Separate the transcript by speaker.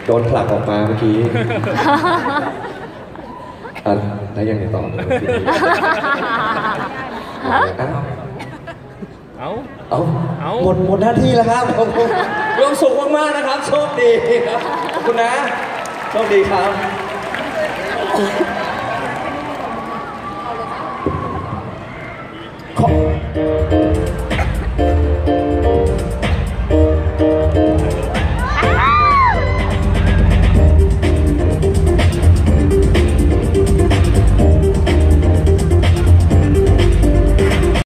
Speaker 1: โดนผลักออกมาเมื่อกี้แล้วยังไงต่อหมดหน้าที่แล้วครับรวมสุขมากๆนะครับโชคดีครับขอบคุณนะโชคดีครับ